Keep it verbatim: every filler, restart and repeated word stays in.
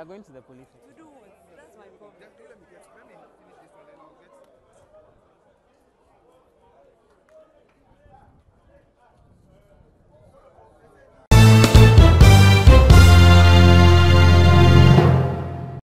are going to the police To do what? That's my problem. Let me get, let me finish this one. Then